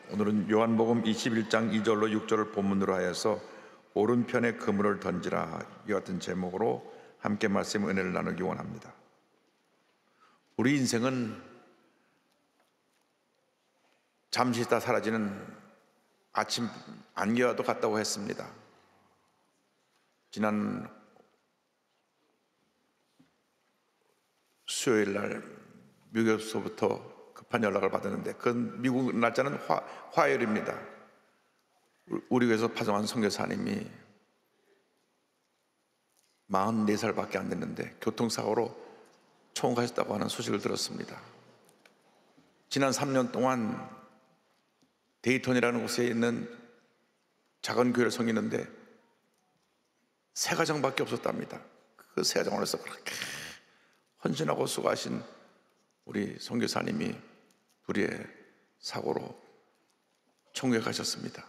오늘은 요한복음 21장 2절로 6절을 본문으로 하여서 오른편에 그물을 던지라, 이 같은 제목으로 함께 말씀 은혜를 나누기 원합니다. 우리 인생은 잠시 있다 사라지는 아침 안개와도 같다고 했습니다. 지난 수요일 날 미국에서부터 급한 연락을 받았는데 그 미국 날짜는 화요일입니다. 우리 교회에서 파송한 선교사님이 44살밖에 안 됐는데 교통사고로 총가셨다고 하는 소식을 들었습니다. 지난 3년 동안 데이톤이라는 곳에 있는 작은 교회를 섬기는데 세 가정밖에 없었답니다. 그 세 가정에서 그렇게 헌신하고 수고하신 우리 선교사님이 불의의 사고로 총에 가셨습니다.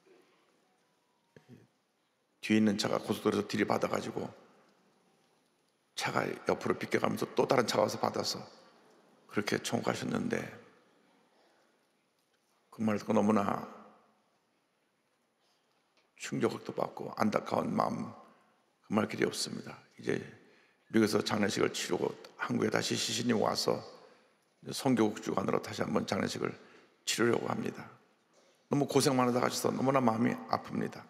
뒤에 있는 차가 고속도로에서 들이받아가지고 차가 옆으로 비껴가면서 또 다른 차가 와서 받아서 그렇게 총 가셨는데, 정말 너무나 충격도 받고 안타까운 마음 금할 길이 없습니다. 이제 미국에서 장례식을 치르고 한국에 다시 시신이 와서 선교국 주관으로 다시 한번 장례식을 치르려고 합니다. 너무 고생만 하다 가셔서 너무나 마음이 아픕니다.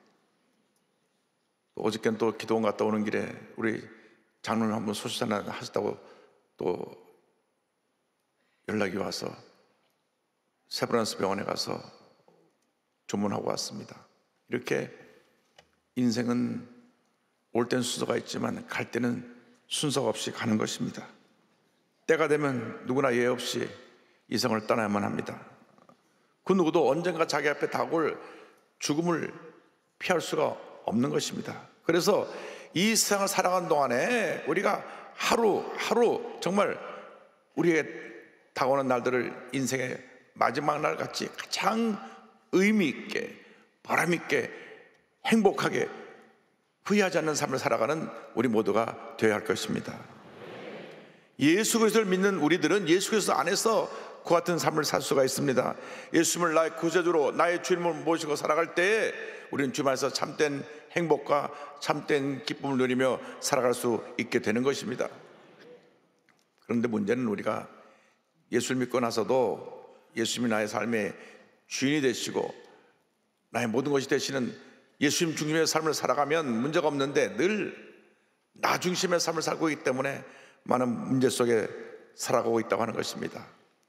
또 어저께는 또 기도원 갔다 오는 길에 우리 장로님 한번 소식 하나 하셨다고 또 연락이 와서 세브란스 병원에 가서 조문하고 왔습니다. 이렇게 인생은 올 땐 순서가 있지만 갈 때는 순서가 없이 가는 것입니다. 때가 되면 누구나 예외 없이 이 세상을 떠나야만 합니다. 그 누구도 언젠가 자기 앞에 다가올 죽음을 피할 수가 없는 것입니다. 그래서 이 세상을 살아가는 동안에 우리가 하루하루 정말 우리에게 다가오는 날들을 인생의 마지막 날 같이 가장 의미 있게, 보람 있게, 행복하게, 후회하지 않는 삶을 살아가는 우리 모두가 되어야 할 것입니다. 예수 그리스도를 믿는 우리들은 예수 그리스도 안에서 그 같은 삶을 살 수가 있습니다. 예수님을 나의 구세주로, 나의 주님을 모시고 살아갈 때에 우리는 주님 안에서 참된 행복과 참된 기쁨을 누리며 살아갈 수 있게 되는 것입니다. 그런데 문제는 우리가 예수를 믿고 나서도 예수님이 나의 삶의 주인이 되시고 나의 모든 것이 되시는 예수님 중심의 삶을 살아가면 문제가 없는데 늘 나 중심의 삶을 살고 있기 때문에 많은 문제 속에 살아가고 있다고 하는 것입니다.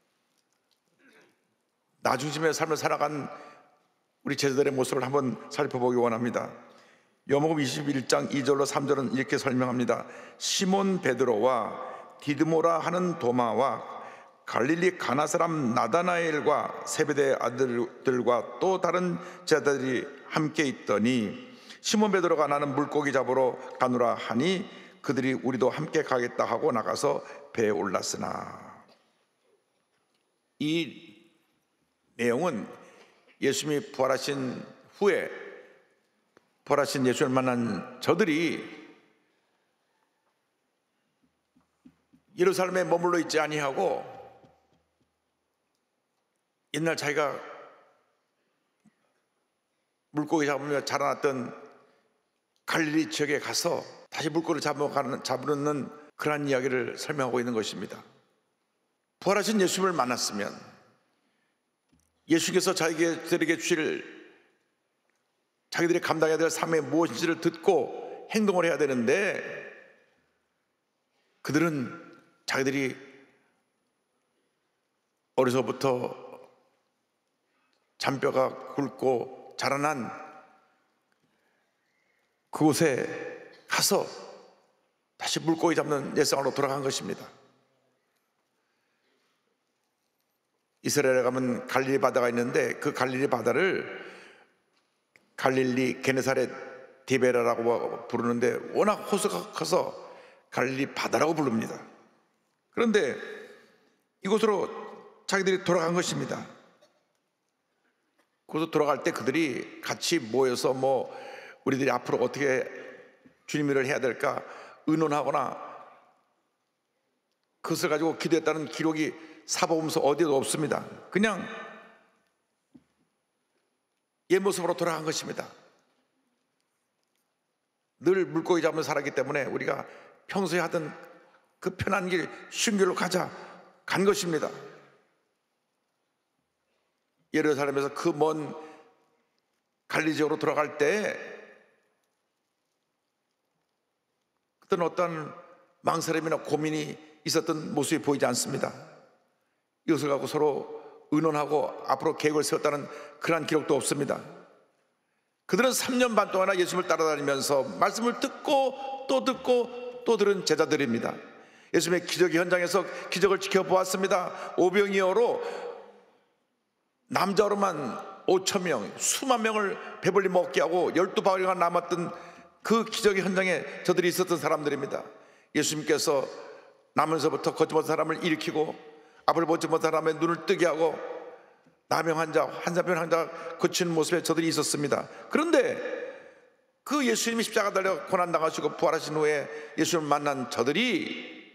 나 중심의 삶을 살아간 우리 제자들의 모습을 한번 살펴보기 원합니다. 요한복음 21장 2절로 3절은 이렇게 설명합니다. 시몬 베드로와 디드모라 하는 도마와 갈릴리 가나 사람 나다나엘과 세베대의 아들들과 또 다른 제자들이 함께 있더니 시몬 베드로가 나는 물고기 잡으러 가노라 하니 그들이 우리도 함께 가겠다 하고 나가서 배에 올랐으나. 이 내용은 예수님이 부활하신 후에 부활하신 예수를 만난 저들이 예루살렘에 머물러 있지 아니하고 옛날 자기가 물고기 잡으며 자라났던 갈릴리 지역에 가서 다시 물고기를 잡으려는 그러한 이야기를 설명하고 있는 것입니다. 부활하신 예수님을 만났으면 예수께서 자기들에게 주실 자기들이 감당해야 될 삶의 무엇인지를 듣고 행동을 해야 되는데, 그들은 자기들이 어려서부터 잔뼈가 굵고 자라난 그곳에 가서 다시 물고기 잡는 옛생활로 돌아간 것입니다. 이스라엘에 가면 갈릴리 바다가 있는데 그 갈릴리 바다를 갈릴리 게네사렛 디베라라고 부르는데 워낙 호수가 커서 갈릴리 바다라고 부릅니다. 그런데 이곳으로 자기들이 돌아간 것입니다. 그곳으로 돌아갈 때 그들이 같이 모여서 우리들이 앞으로 어떻게 주님 일을 해야 될까 의논하거나 그것을 가지고 기도했다는 기록이 사복음서 어디에도 없습니다. 그냥 옛 모습으로 돌아간 것입니다. 늘 물고기 잡으며 살았기 때문에 우리가 평소에 하던 그 편한 길, 쉬운 길로 간 것입니다. 예루살렘에서 그 먼 갈릴리 지역으로 돌아갈 때 그때는 어떤 망설임이나 고민이 있었던 모습이 보이지 않습니다. 이것을 갖고 서로 의논하고 앞으로 계획을 세웠다는 그러한 기록도 없습니다. 그들은 3년 반 동안 예수님을 따라다니면서 말씀을 듣고 또 들은 제자들입니다. 예수님의 기적 현장에서 기적을 지켜보았습니다. 오병이어로 남자로만 5,000명, 수만 명을 배불리 먹게 하고 12바구니가 남았던 그 기적의 현장에 저들이 있었던 사람들입니다. 예수님께서 나면서부터 걷지 못한 사람을 일으키고 앞을 보지 못한 사람의 눈을 뜨게 하고 나병 환자, 한사병 환자 고치는 모습에 저들이 있었습니다. 그런데 그 예수님이 십자가 달려 고난당하시고 부활하신 후에 예수님을 만난 저들이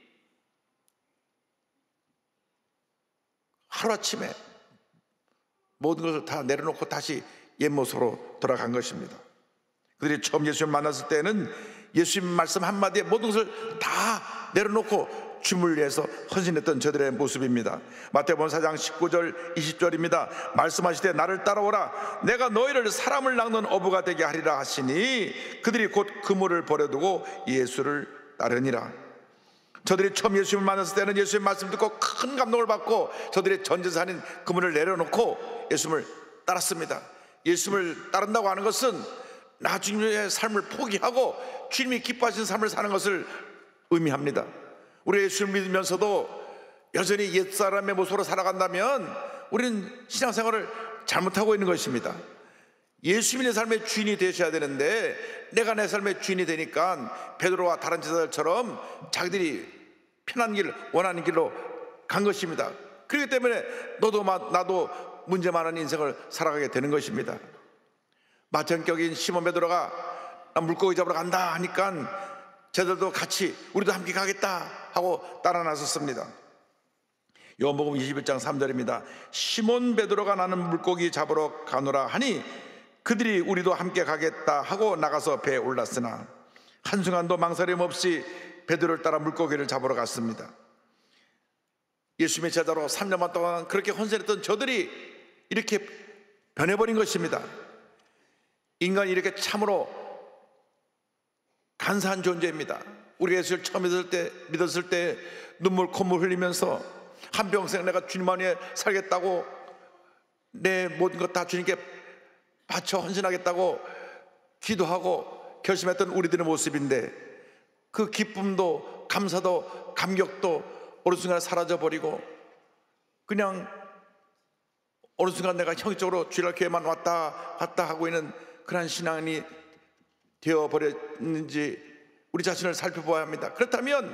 하루아침에 모든 것을 다 내려놓고 다시 옛 모습으로 돌아간 것입니다. 그들이 처음 예수님을 만났을 때는 예수님 말씀 한마디에 모든 것을 다 내려놓고 주님을 위해서 헌신했던 저들의 모습입니다. 마태복음 4장 19절 20절입니다. 말씀하시되 나를 따라오라 내가 너희를 사람을 낚는 어부가 되게 하리라 하시니 그들이 곧 그물을 버려두고 예수를 따르니라. 저들이 처음 예수님을 만났을 때는 예수님 말씀 듣고 큰 감동을 받고 저들의 전재산인 그물을 내려놓고 예수님을 따랐습니다. 예수님을 따른다고 하는 것은 나중의 삶을 포기하고 주님이 기뻐하시는 삶을 사는 것을 의미합니다. 우리가 예수를 믿으면서도 여전히 옛사람의 모습으로 살아간다면 우리는 신앙생활을 잘못하고 있는 것입니다. 예수님이 내 삶의 주인이 되셔야 되는데 내가 내 삶의 주인이 되니까 베드로와 다른 제자들처럼 자기들이 편한 길, 원하는 길로 간 것입니다. 그렇기 때문에 너도 나도 문제 많은 인생을 살아가게 되는 것입니다. 마천격인 시몬 베드로가 물고기 잡으러 간다 하니까 제자들도 같이 우리도 함께 가겠다 하고 따라 나섰습니다. 요한복음 21장 3절입니다. 시몬 베드로가 나는 물고기 잡으러 가노라 하니 그들이 우리도 함께 가겠다 하고 나가서 배에 올랐으나 한순간도 망설임 없이 베드로를 따라 물고기를 잡으러 갔습니다. 예수님의 제자로 3년 반 동안 그렇게 헌신했던 저들이 이렇게 변해버린 것입니다. 인간이 이렇게 참으로 간사한 존재입니다. 우리가 예수를 처음 믿었을 때 눈물 콧물 흘리면서 한평생 내가 주님 안에 살겠다고 내 모든 것 다 주님께 바쳐 헌신하겠다고 기도하고 결심했던 우리들의 모습인데 그 기쁨도 감사도 감격도 어느 순간 사라져버리고 그냥 어느 순간 내가 형식적으로 주일날 교회만 왔다 갔다 하고 있는 그런 신앙이 되어버렸는지 우리 자신을 살펴봐야 합니다. 그렇다면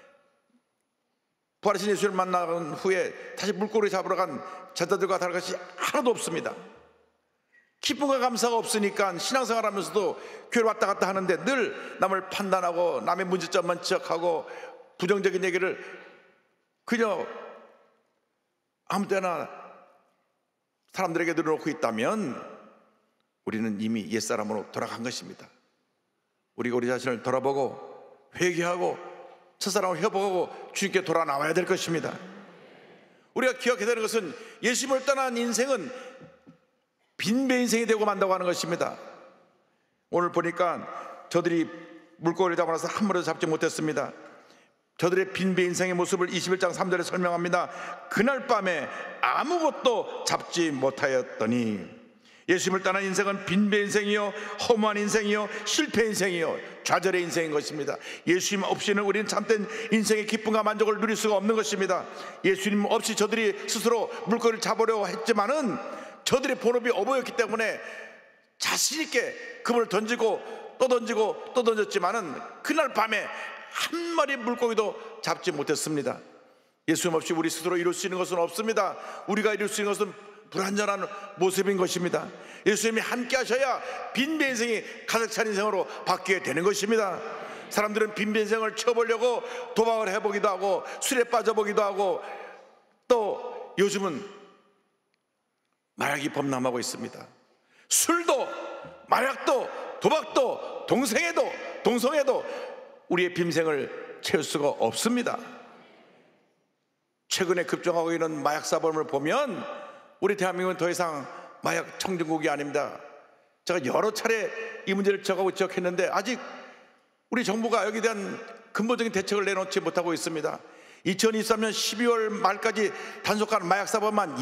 부활하신 예수를 만난 후에 다시 물고기 잡으러 간 제자들과 다른 것이 하나도 없습니다. 기쁨과 감사가 없으니까 신앙생활 하면서도 교회를 왔다 갔다 하는데 늘 남을 판단하고 남의 문제점만 지적하고 부정적인 얘기를 그저 아무 때나 사람들에게 늘어놓고 있다면 우리는 이미 옛사람으로 돌아간 것입니다. 우리가 우리 자신을 돌아보고 회개하고 첫사랑을 회복하고 주님께 돌아 나와야 될 것입니다. 우리가 기억해야 되는 것은 예수님을 떠난 인생은 빈배 인생이 되고 만다고 하는 것입니다. 오늘 보니까 저들이 물고기를 잡아 나서 한 마리도 잡지 못했습니다. 저들의 빈배 인생의 모습을 21장 3절에 설명합니다. 그날 밤에 아무것도 잡지 못하였더니 예수님을 떠난 인생은 빈배 인생이요 허무한 인생이요 실패 인생이요 좌절의 인생인 것입니다. 예수님 없이는 우리는 참된 인생의 기쁨과 만족을 누릴 수가 없는 것입니다. 예수님 없이 저들이 스스로 물고기를 잡으려고 했지만은 저들의 본업이 어부였기 때문에 자신 있게 그물을 던지고 또 던지고 또 던졌지만은 그날 밤에 한 마리 물고기도 잡지 못했습니다. 예수님 없이 우리 스스로 이룰 수 있는 것은 없습니다. 우리가 이룰 수 있는 것은 불완전한 모습인 것입니다. 예수님이 함께 하셔야 빈배 인생이 가득 찬 인생으로 바뀌게 되는 것입니다. 사람들은 빈배 인생을 채워보려고 도박을 해보기도 하고 술에 빠져보기도 하고 또 요즘은 마약이 범람하고 있습니다. 술도, 마약도, 도박도, 동성애도 우리의 빈생을 채울 수가 없습니다. 최근에 급증하고 있는 마약 사범을 보면 우리 대한민국은 더 이상 마약 청정국이 아닙니다. 제가 여러 차례 이 문제를 지적했는데 아직 우리 정부가 여기에 대한 근본적인 대책을 내놓지 못하고 있습니다. 2023년 12월 말까지 단속한 마약 사범만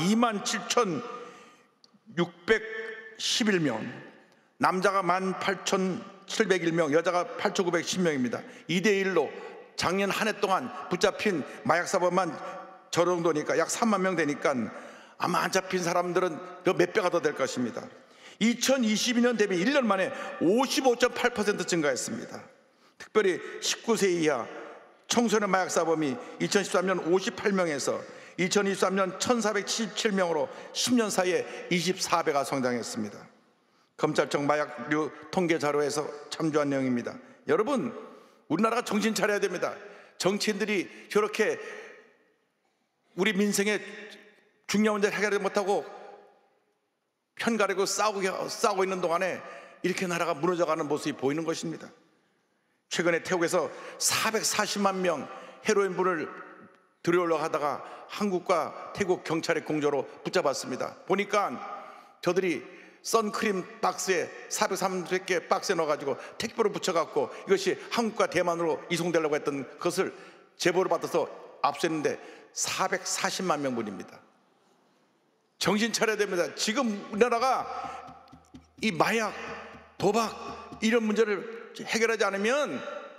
27,611명, 남자가 18,701명, 여자가 8,910명입니다. 2대1로 작년 한 해 동안 붙잡힌 마약 사범만 저 정도니까 약 3만 명 되니까 아마 안 잡힌 사람들은 몇 배가 더 될 것입니다. 2022년 대비 1년 만에 55.8% 증가했습니다. 특별히 19세 이하 청소년 마약 사범이 2013년 58명에서 2023년 1477명으로 10년 사이에 24배가 성장했습니다. 검찰청 마약류 통계 자료에서 참조한 내용입니다. 여러분, 우리나라가 정신 차려야 됩니다. 정치인들이 저렇게 우리 민생의 중요한 문제를 해결하지 못하고 편가르고 싸우고 있는 동안에 이렇게 나라가 무너져가는 모습이 보이는 것입니다. 최근에 태국에서 440만 명 헤로인분을 들여오려고 하다가 한국과 태국 경찰의 공조로 붙잡았습니다. 보니까 저들이 선크림 박스에 430개 박스에 넣어가지고 택배로 붙여갖고 이것이 한국과 대만으로 이송되려고 했던 것을 제보를 받아서 압수했는데 440만 명분입니다. 정신 차려야 됩니다. 지금 우리나라가 이 마약, 도박 이런 문제를 해결하지 않으면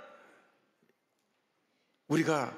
우리가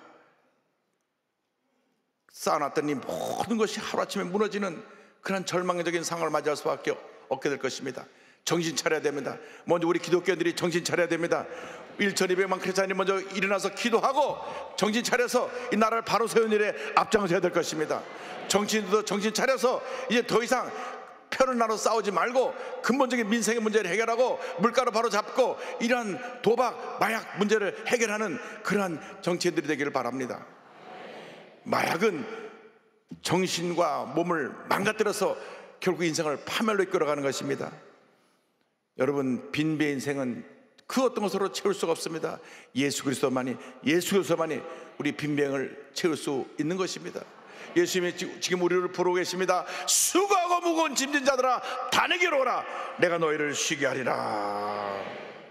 쌓아놨던 이 모든 것이 하루아침에 무너지는 그런 절망적인 상황을 맞이할 수밖에 없게 될 것입니다. 정신 차려야 됩니다. 먼저 우리 기독교인들이 정신 차려야 됩니다. 1200만 크리스찬이 먼저 일어나서 기도하고 정신 차려서 이 나라를 바로 세우는 일에 앞장서야 될 것입니다. 정치인들도 정신 차려서 이제 더 이상 표를 나눠 싸우지 말고 근본적인 민생의 문제를 해결하고 물가를 바로 잡고 이러한 도박, 마약 문제를 해결하는 그러한 정치인들이 되기를 바랍니다. 마약은 정신과 몸을 망가뜨려서 결국 인생을 파멸로 이끌어가는 것입니다. 여러분, 빈배 인생은 그 어떤 것으로 채울 수가 없습니다. 예수 그리스도만이 우리 빈병을 채울 수 있는 것입니다. 예수님이 지금 우리를 부르고 계십니다. 수고하고 무거운 짐진 자들아 다 내게로 오라, 내가 너희를 쉬게 하리라.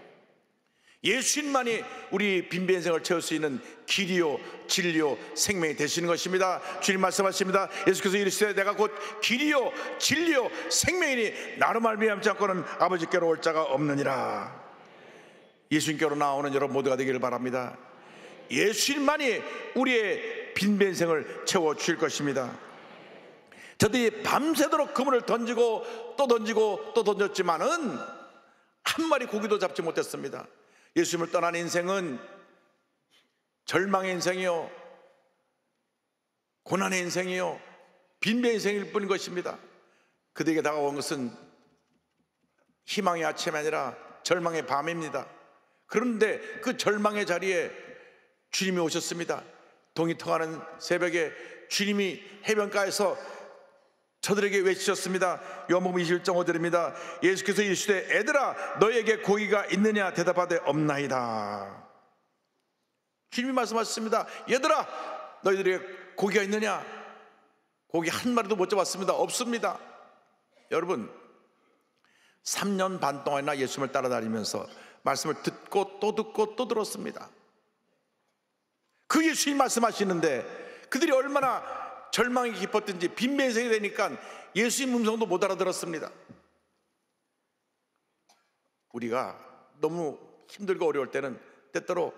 예수님만이 우리 빈배 인생을 채울 수 있는 길이요 진리요 생명이 되시는 것입니다. 주님 말씀하십니다. 예수께서 이르시되 내가 곧 길이요 진리요 생명이니 나로 말미암지 않고는 아버지께로 올 자가 없느니라. 예수님께로 나오는 여러분 모두가 되기를 바랍니다. 예수님만이 우리의 빈배 인생을 채워주실 것입니다. 저들이 밤새도록 그물을 던지고 또 던졌지만은 한 마리 고기도 잡지 못했습니다. 예수님을 떠난 인생은 절망의 인생이요, 고난의 인생이요, 빈배 인생일 뿐인 것입니다. 그들에게 다가온 것은 희망의 아침이 아니라 절망의 밤입니다. 그런데 그 절망의 자리에 주님이 오셨습니다. 동이 통하는 새벽에 주님이 해변가에서 저들에게 외치셨습니다. 요한복음 21.5절입니다. 예수께서 이르시되 애들아 너희에게 고기가 있느냐 대답하되 없나이다. 주님이 말씀하셨습니다. 얘들아 너희들에게 고기가 있느냐? 고기 한 마리도 못 잡았습니다. 없습니다. 여러분, 3년 반 동안이나 예수님을 따라다니면서 말씀을 듣고 또 들었습니다. 그 예수님 말씀하시는데 그들이 얼마나 절망이 깊었든지 빈배 인생이 되니까 예수님 음성도 못 알아들었습니다. 우리가 너무 힘들고 어려울 때는 때때로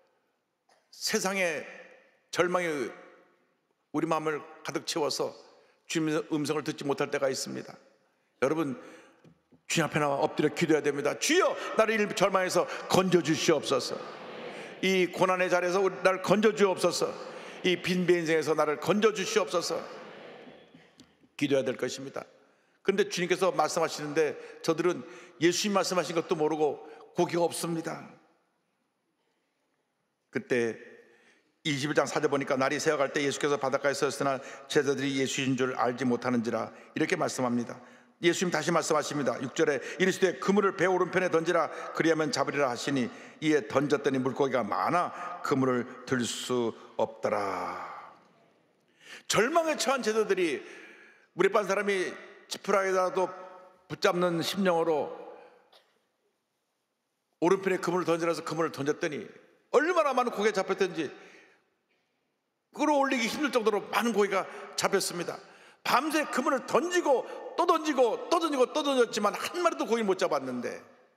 세상의 절망이 우리 마음을 가득 채워서 주님의 음성을 듣지 못할 때가 있습니다. 여러분, 주님 앞에 나와 엎드려 기도해야 됩니다. 주여 나를 이 절망에서 건져주시옵소서. 이 고난의 자리에서 나를 건져주옵소서. 이 빈배 인생에서 나를 건져주시옵소서. 기도해야 될 것입니다. 그런데 주님께서 말씀하시는데 저들은 예수님 말씀하신 것도 모르고 고기가 없습니다. 그때 21장 4절 보니까 날이 새어갈 때 예수께서 바닷가에 섰으나 제자들이 예수인 줄 알지 못하는지라 이렇게 말씀합니다. 예수님 다시 말씀하십니다. 6절에 이르시되 그물을 배 오른편에 던지라 그리하면 잡으리라 하시니 이에 던졌더니 물고기가 많아 그물을 들 수 없더라. 절망에 처한 제자들이 물에 빠진 사람이 지푸라기라도 붙잡는 심령으로 오른편에 그물을 던지라서 그물을 던졌더니 얼마나 많은 고기가 잡혔던지 끌어올리기 힘들 정도로 많은 고기가 잡혔습니다. 밤새 그물을 던지고 또 던지고 또 던지고 또 던졌지만 한 마리도 고기를 못 잡았는데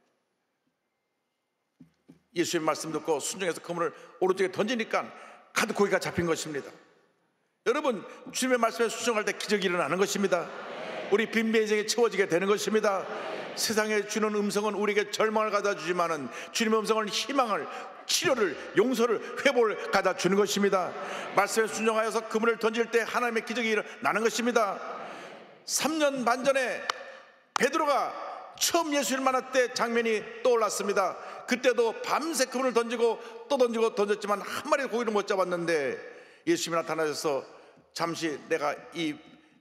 예수의 말씀 듣고 순종해서 그물을 오른쪽에 던지니까 가득 고기가 잡힌 것입니다. 여러분, 주님의 말씀에 순종할 때 기적이 일어나는 것입니다. 우리 빈배 인생이 채워지게 되는 것입니다. 세상에 주는 음성은 우리에게 절망을 가져다 주지만은 주님의 음성은 희망을, 치료를, 용서를, 회복을 가져다 주는 것입니다. 말씀에 순종하여서 그물을 던질 때 하나님의 기적이 일어나는 것입니다. 3년 반 전에 베드로가 처음 예수를 만날 때 장면이 떠올랐습니다. 그때도 밤새 그물을 던지고 또 던지고 던졌지만 한 마리 고기를 못 잡았는데 예수님이 나타나셔서 잠시 내가 이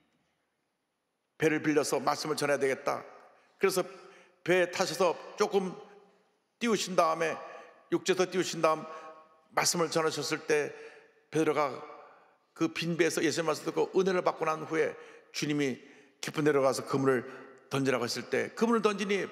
배를 빌려서 말씀을 전해야 되겠다. 그래서 배에 타셔서 조금 띄우신 다음에 육지에서 띄우신 다음 말씀을 전하셨을 때 베드로가 그 빈 배에서 예수님 말씀 듣고 은혜를 받고 난 후에 주님이 깊은 데로 가서 그물을 던지라고 했을 때 그물을 던지니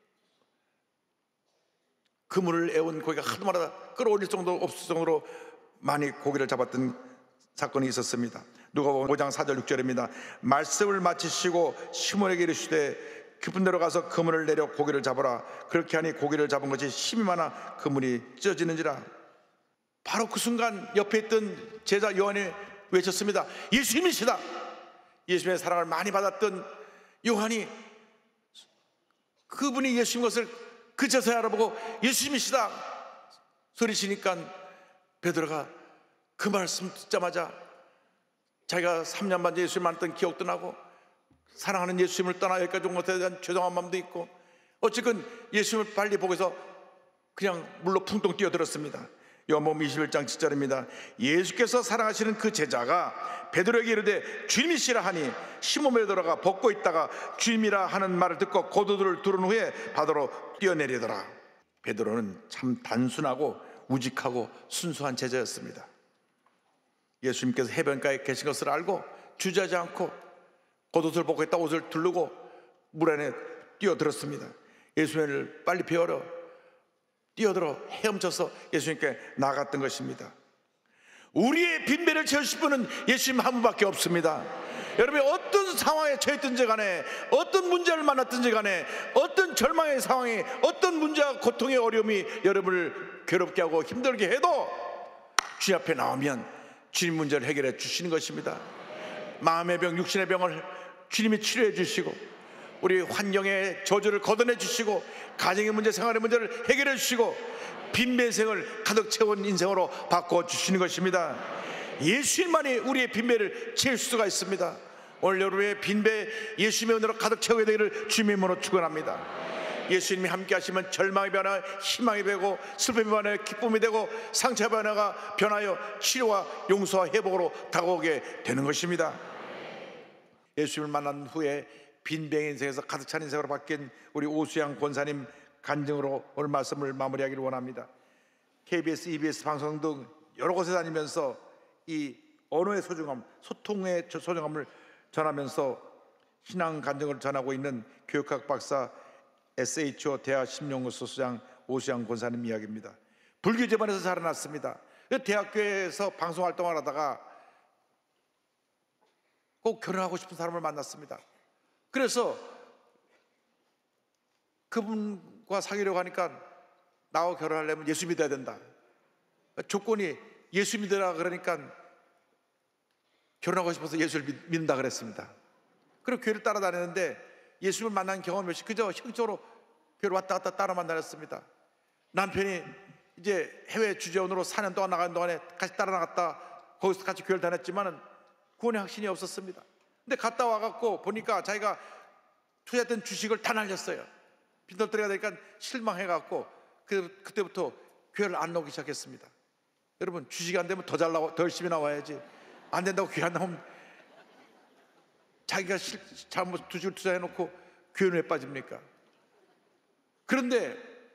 그물을 애운 고기가 하루마다 끌어올릴 정도 없을 정도로 많이 고기를 잡았던 사건이 있었습니다. 누가복음 5장 4절 6절입니다. 말씀을 마치시고 시몬에게 이르시되 깊은 데로 가서 그물을 내려 고기를 잡으라. 그렇게 하니 고기를 잡은 것이 힘이 많아 그물이 찢어지는지라. 바로 그 순간 옆에 있던 제자 요한이 외쳤습니다. 예수님이시다. 예수님의 사랑을 많이 받았던 요한이 그분이 예수님 것을 그제서야 알아보고 예수님이시다 소리치니까 베드로가 그 말씀 듣자마자 자기가 3년 반 예수님을 만났던 기억도 나고 사랑하는 예수님을 떠나 여기까지 온 것에 대한 죄송한 마음도 있고 어쨌든 예수님을 빨리 보고 해서 그냥 물로 풍덩 뛰어들었습니다. 요한복음 21장 7절입니다. 예수께서 사랑하시는 그 제자가 베드로에게 이르되 주님이시라 하니 시몬 베드로가 벗고 있다가 주님이라 하는 말을 듣고 고도들을 두른 후에 바다로 뛰어내리더라. 베드로는 참 단순하고 우직하고 순수한 제자였습니다. 예수님께서 해변가에 계신 것을 알고 주저하지 않고 겉옷을 벗고 있다 옷을 두르고 물 안에 뛰어들었습니다. 예수님을 빨리 배우러 뛰어들어 헤엄쳐서 예수님께 나아갔던 것입니다. 우리의 빈배를 채우실 분은 예수님 한 분밖에 없습니다. 여러분이 어떤 상황에 처했든지 간에 어떤 문제를 만났든지 간에 어떤 절망의 상황이 어떤 문제와 고통의 어려움이 여러분을 괴롭게 하고 힘들게 해도 주님 앞에 나오면 주님 문제를 해결해 주시는 것입니다. 마음의 병, 육신의 병을 주님이 치료해 주시고 우리 환경의 저주를 걷어내 주시고 가정의 문제, 생활의 문제를 해결해 주시고 빈배생을 가득 채운 인생으로 바꿔 주시는 것입니다. 예수님만이 우리의 빈배를 채울 수가 있습니다. 오늘 여러분의 빈배 예수님의 은혜로 가득 채우게 되기를 주님의 이름으로 축원합니다. 예수님이 함께 하시면 절망의 변화, 희망이 되고 슬픔의 변화, 기쁨이 되고 상처의 변화가 변하여 치료와 용서와 회복으로 다가오게 되는 것입니다. 예수님을 만난 후에 빈병의 인생에서 가득 찬 인생으로 바뀐 우리 오수양 권사님 간증으로 오늘 말씀을 마무리하기를 원합니다. KBS, EBS 방송 등 여러 곳에 다니면서 이 언어의 소중함, 소통의 소중함을 전하면서 신앙 간증을 전하고 있는 교육학 박사 SHO 대학 심령연구소 소장 오수양 권사님 이야기입니다. 불교 집안에서 자라났습니다. 대학교에서 방송 활동을 하다가 꼭 결혼하고 싶은 사람을 만났습니다. 그래서 그분과 사귀려고 하니까 나와 결혼하려면 예수 믿어야 된다. 조건이 예수 믿으라 그러니까 결혼하고 싶어서 예수를 믿는다 그랬습니다. 그리고 교회를 따라다녔는데 예수를 만난 경험이 없이 그저 형식적으로 교회를 왔다 갔다 따라 만나렸습니다. 남편이 이제 해외 주재원으로 4년 동안 나가는 동안에 같이 따라 나갔다 거기서 같이 교회를 다녔지만은 구원의 확신이 없었습니다. 근데 갔다 와갖고 보니까 자기가 투자했던 주식을 다 날렸어요. 빈털터리가 되니까 실망해갖고 그때부터 교회를 안 나오기 시작했습니다. 여러분, 주식이 안 되면 더 잘 나와, 더 열심히 나와야지. 안 된다고 교회 안 나오면 자기가 잘못 주식을 투자해놓고 교회는 왜 빠집니까? 그런데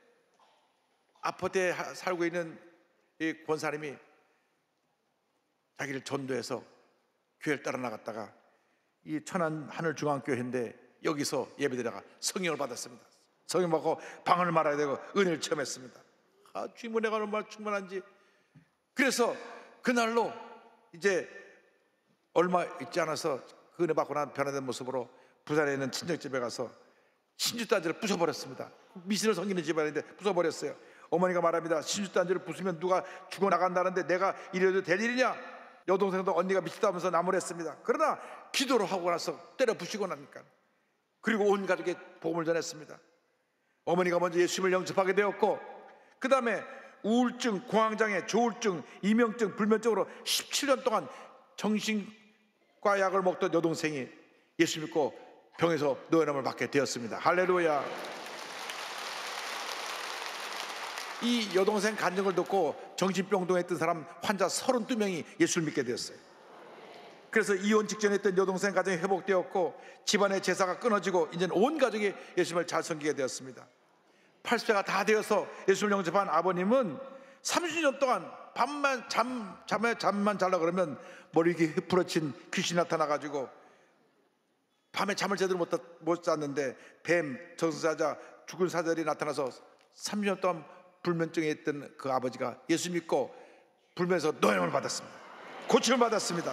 아파트에 살고 있는 이 권사님이 자기를 전도해서 교회를 따라 나갔다가 이 천안 하늘중앙교회인데 여기서 예배드리다가 성령을 받았습니다. 성령 받고 방언을 말아야 되고 은혜를 체험했습니다. 주님 은혜가 얼마나 충만한지. 그래서 그날로 이제 얼마 있지 않아서 그 은혜 받고 난 변화된 모습으로 부산에 있는 친정집에 가서 신주단지를 부숴버렸습니다. 미신을 섬기는 집안인데 부숴버렸어요. 어머니가 말합니다. 신주단지를 부수면 누가 죽어나간다는데 내가 이래도 될 일이냐? 여동생도 언니가 미치다면서 나무랬습니다. 그러나 기도를 하고 나서 때려 부시고 나니까, 그리고 온 가족에 복음을 전했습니다. 어머니가 먼저 예수님을 영접하게 되었고, 그 다음에 우울증, 공황장애, 조울증, 이명증, 불면증으로 17년 동안 정신과 약을 먹던 여동생이 예수 믿고 병에서 노연함을 받게 되었습니다. 할렐루야. 이 여동생 간증을 듣고 정신병동에 있던 사람 환자 32명이 예수를 믿게 되었어요. 그래서 이혼 직전에 있던 여동생 가정이 회복되었고, 집안의 제사가 끊어지고 이제는 온 가족이 예수님을 잘 섬기게 되었습니다. 80세가 다 되어서 예수를 영접한 아버님은 30년 동안 잠만 자려고 그러면 머리가 휘푸러진 귀신이 나타나가지고 밤에 잠을 제대로 못 잤는데 뱀, 저승사자, 죽은 사자들이 나타나서 30년 동안 불면증에 있던 그 아버지가 예수 믿고 불면에서 노임을 받았습니다. 고침을 받았습니다.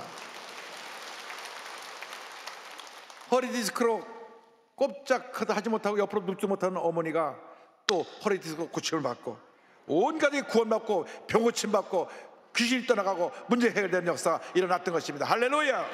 허리 디스크로 꼼짝 하지 못하고 옆으로 눕지 못하는 어머니가 또 허리 디스크 고침을 받고 온 가족이 구원받고 병고침 받고 귀신이 떠나가고 문제 해결되는 역사가 일어났던 것입니다. 할렐루야.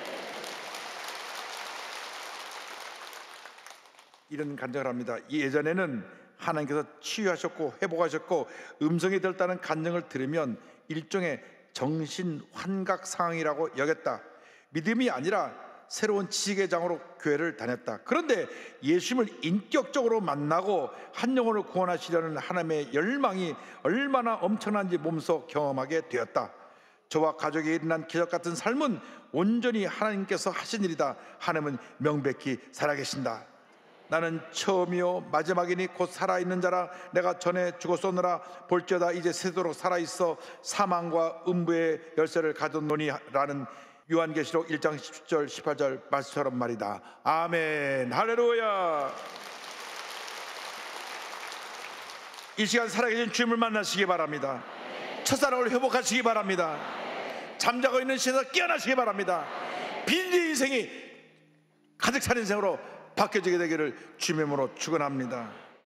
이런 간증을 합니다. 예전에는 하나님께서 치유하셨고 회복하셨고 음성이 들었다는 간증을 들으면 일종의 정신 환각 상황이라고 여겼다. 믿음이 아니라 새로운 지식의 장으로 교회를 다녔다. 그런데 예수님을 인격적으로 만나고 한 영혼을 구원하시려는 하나님의 열망이 얼마나 엄청난지 몸소 경험하게 되었다. 저와 가족에게 일어난 기적 같은 삶은 온전히 하나님께서 하신 일이다. 하나님은 명백히 살아계신다. 나는 처음이요 마지막이니 곧 살아있는 자라. 내가 전에 죽었었노라. 볼지어다 이제 새도록 살아있어 사망과 음부의 열쇠를 가졌노니 라는 요한계시록 1장 17절 18절 말씀처럼 말이다. 아멘. 할렐루야. 이 시간 살아계신 주님을 만나시기 바랍니다. 첫사랑을 회복하시기 바랍니다. 잠자고 있는 시에서 깨어나시기 바랍니다. 빈의 인생이 가득 찬 인생으로 바뀌어지게 되기를 주님의 이름으로 축원합니다.